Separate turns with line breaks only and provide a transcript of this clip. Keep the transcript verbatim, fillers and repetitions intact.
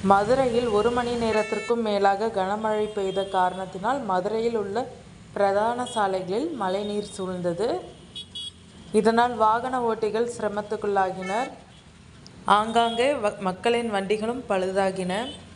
மதுரையில் ஒரு மணி நேரத்திற்கும் மேலாக கனமழை பெய்த காரணத்தினால் மதுரையில் உள்ள பிரதான சாலைகளில் மழைநீர் சூழ்ந்தது. இதனால் வாகன ஓட்டிகள் சிரமத்துக்குள்ளாகினர். ஆங்காங்கே மக்களின் வண்டிகளும் பழுதாகின.